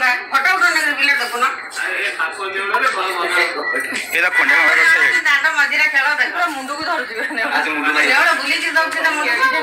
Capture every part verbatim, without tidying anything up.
photo ଉଠଉନ ପିଲା ଦେଖୁନ ଏଟା ଖଣ୍ଡେ ଦାଣ୍ଡ ମଝିରେ ଖେଳ ଦେଖ ମୁଣ୍ଡକୁ ଧରୁଛି ନେଉଳ ବୁଲିଛି ଦଉଛି ତା ମୁଣ୍ଡକୁ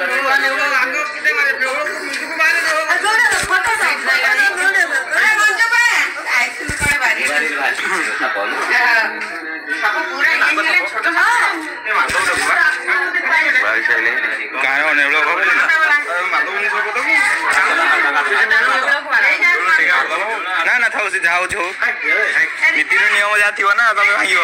ना ना था जाओ जो नीति नियम जहाँ थी ना तुम भांग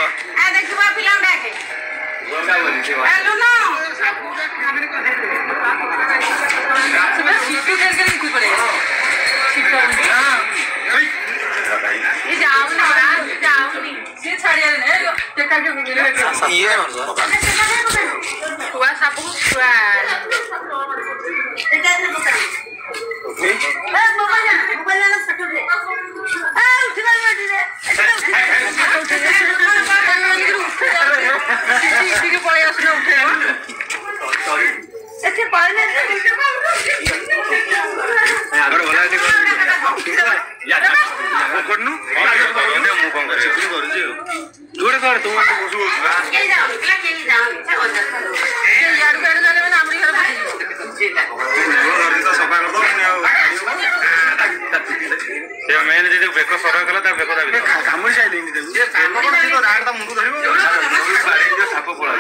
मेन जी बेक सर कला बेक कामुड़ी साइड मुंड धर साप पड़ा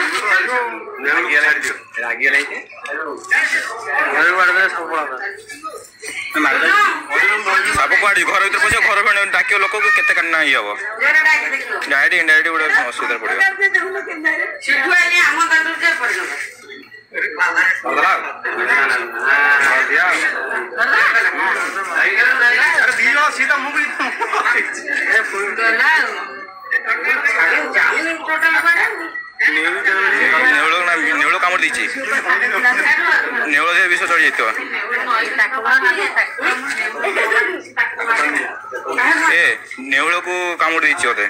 रागिया नहीं साप कड़ी घर भर पशे घर डाक लोक को केते काटना ही हम डायरेक्ट इनडायरेक्ट गोटे असुविधा पड़ो सीधा मुझे नेवल कामुड़ दी नेवल से विष चढ़ जाइए ए नेवल को कामुड़ दी बोधे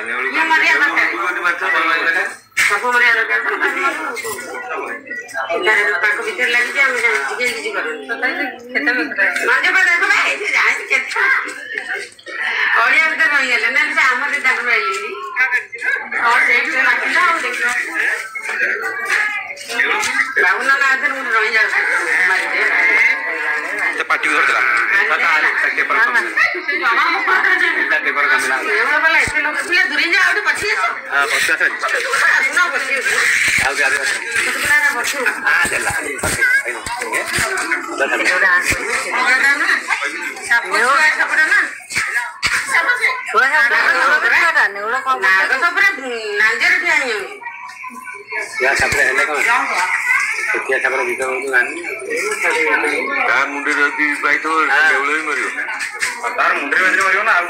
पार्टी करला मुंडे भाई तो नेवल भी मर तार मुंडे मर ना आग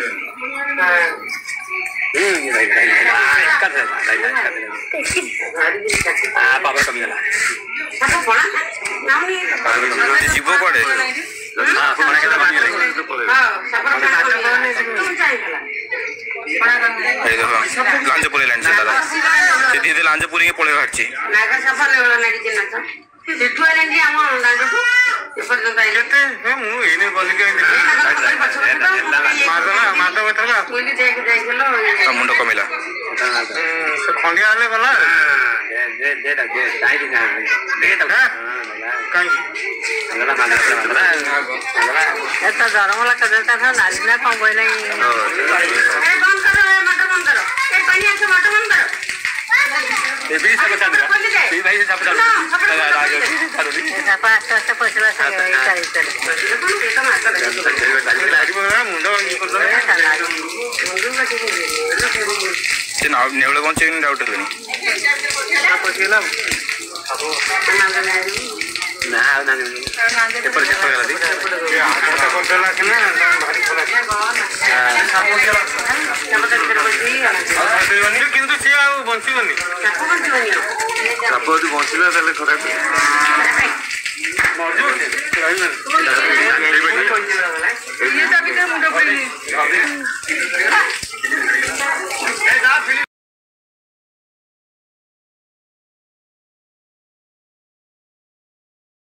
पावर कमी जीव कड़े लांज पड़े लांज पूरी पड़े बाहर मुंड कमिला खंडिया गला गरम नाली कम बोल नेवल कौन चाहिए डाउट ना किंतु सी आ बंचीबनी साप यदि बंचला खराब मुंड